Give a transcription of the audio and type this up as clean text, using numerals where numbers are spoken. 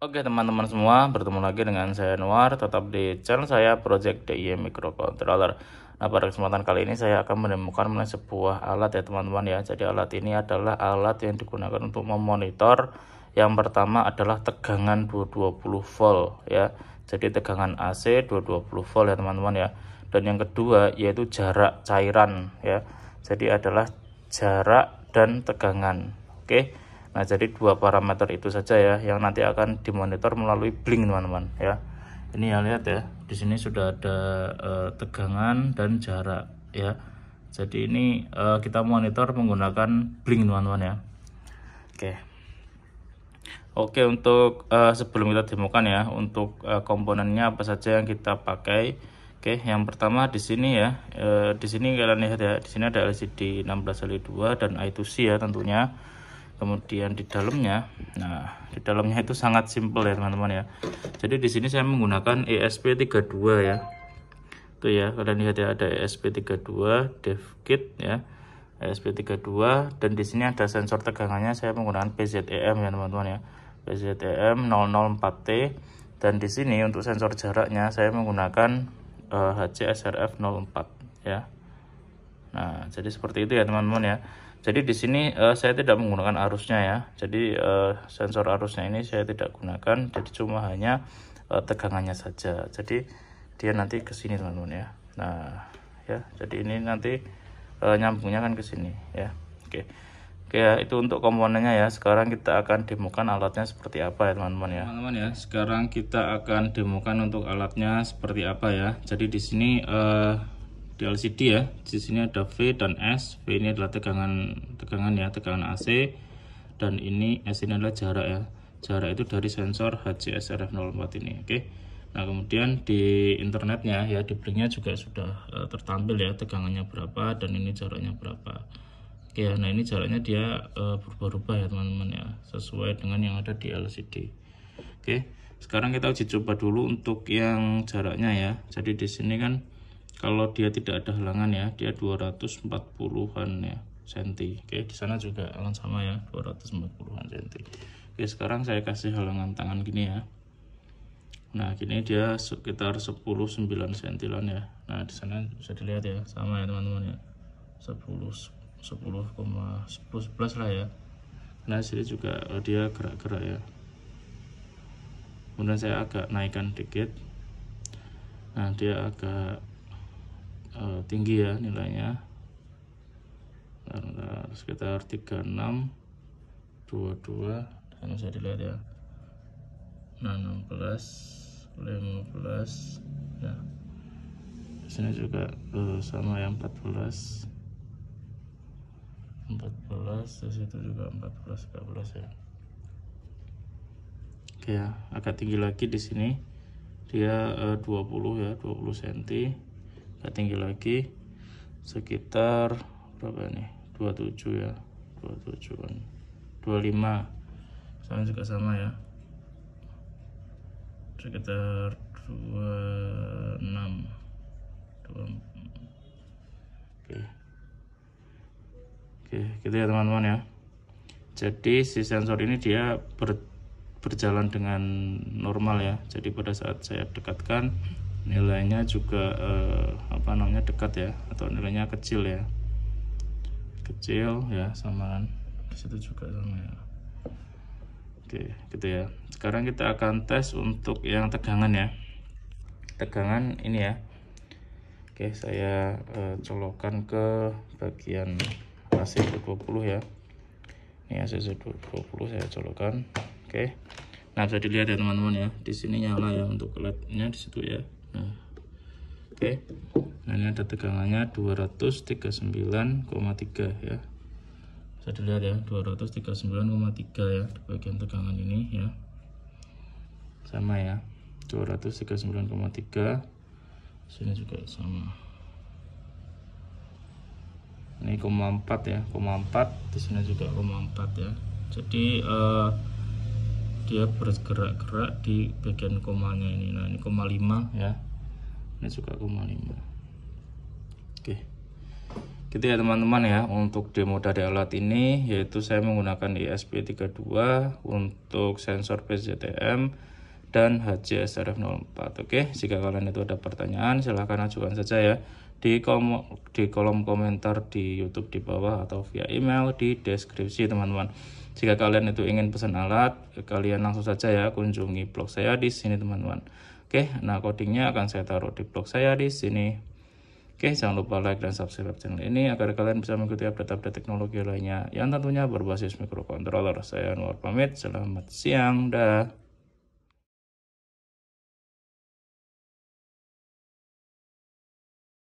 Oke teman-teman semua, bertemu lagi dengan saya Anwar, tetap di channel saya Project DIY Microcontroller. Nah, pada kesempatan kali ini saya akan menemukan sebuah alat ya teman-teman ya. Jadi alat ini adalah alat yang digunakan untuk memonitor. Yang pertama adalah tegangan 220 volt ya. Jadi tegangan AC 220 volt ya teman-teman ya. Dan yang kedua yaitu jarak cairan ya. Jadi adalah jarak dan tegangan. Oke. Nah, jadi dua parameter itu saja ya yang nanti akan dimonitor melalui blink teman-teman ya. Ini ya, lihat ya, di sini sudah ada tegangan dan jarak ya. Jadi ini kita monitor menggunakan blink teman-teman ya. Oke, untuk sebelum kita demokan ya, untuk komponennya apa saja yang kita pakai. Oke, yang pertama di sini ya, di sini kalian lihat ya, di sini ada LCD 16L2 dan I2C ya tentunya. Kemudian di dalamnya, nah di dalamnya itu sangat simple ya teman-teman ya. Jadi di sini saya menggunakan ESP32 ya. Tuh ya, kalian lihat ya, ada ESP32 dev kit ya. ESP32 dan di sini ada sensor tegangannya, saya menggunakan PZEM ya teman-teman ya. PZEM 004T dan di sini untuk sensor jaraknya saya menggunakan HC-SRF 04 ya. Nah, jadi seperti itu ya teman-teman ya. Jadi di sini saya tidak menggunakan arusnya ya. Jadi sensor arusnya ini saya tidak gunakan. Jadi cuma hanya tegangannya saja. Jadi dia nanti ke sini teman-teman ya. Nah, ya. Jadi ini nanti nyambungnya kan ke sini ya. Oke. Oke ya, itu untuk komponennya ya. Sekarang kita akan demokan alatnya seperti apa ya teman-teman ya. Teman-teman ya, sekarang kita akan demokan untuk alatnya seperti apa ya. Jadi di sini di LCD ya, di sini ada V dan S. V ini adalah tegangan ya, tegangan AC, dan ini S ini adalah jarak ya. Jarak itu dari sensor HC-SRF 04 ini. Oke. Nah, kemudian di internetnya ya, di blinknya juga sudah tertampil ya, tegangannya berapa dan ini jaraknya berapa. Oke ya, nah ini jaraknya dia berubah-ubah ya teman-teman ya, sesuai dengan yang ada di LCD. Oke, sekarang kita uji coba dulu untuk yang jaraknya ya. Jadi di sini kan kalau dia tidak ada halangan ya, dia 240-an ya senti. Oke, di sana juga akan sama ya, 240-an senti. Oke, sekarang saya kasih halangan tangan gini ya. Nah, gini dia sekitar 10-9 sentilan ya. Nah, di sana bisa dilihat ya, sama ya teman-teman ya. 10,11 lah ya. Nah, sini juga dia gerak-gerak ya. Kemudian saya agak naikkan dikit. Nah, dia agak tinggi ya nilainya, sekitar 36, 22, dan bisa dilihat ya. Nah, 16, 15 ya. Di sini juga sama ya, 14, di situ juga 14, 15 ya. Oke ya, agak tinggi lagi di sini. Dia 20 ya, 20 cm. Agak tinggi lagi sekitar berapa nih, 27 ya, 27an, 25. Sana juga sama ya, sekitar 26, 24. Oke, gitu ya teman-teman ya. Jadi si sensor ini dia berjalan dengan normal ya. Jadi pada saat saya dekatkan, nilainya juga dekat ya, atau nilainya kecil ya, sama kan, di situ juga sama ya. Oke, gitu ya. Sekarang kita akan tes untuk yang tegangan ya, tegangan ini ya. Oke, saya colokkan ke bagian AC 20 ya. Ini AC 20 saya colokkan. Oke. Nah, bisa dilihat ya teman-teman ya, di sini nyala ya untuk LED-nya di situ ya. Nah, oke. Nah, ini ada tegangannya 239,3 ya. Bisa dilihat ya, 239,3 ya di bagian tegangan ini ya. Sama ya, 239,3. Sini juga sama. Ini 0,4 ya, 0,4. Di sini juga 0,4 ya. Jadi dia bergerak-gerak di bagian komanya ini. Nah, ini 0,5 ya. Ini juga 0,5. Oke. Gitu ya teman-teman ya, untuk demo dari alat ini yaitu saya menggunakan ESP32 untuk sensor PZTM dan HJ-SRF04. Oke, jika kalian itu ada pertanyaan silahkan ajukan saja ya di kolom komentar di YouTube di bawah atau via email di deskripsi teman-teman. Jika kalian itu ingin pesan alat, kalian langsung saja ya kunjungi blog saya di sini teman-teman. Oke, nah codingnya akan saya taruh di blog saya di sini. Oke, jangan lupa like dan subscribe channel ini agar kalian bisa mengikuti update-update teknologi lainnya yang tentunya berbasis microcontroller. Saya Anwar pamit, selamat siang, dah.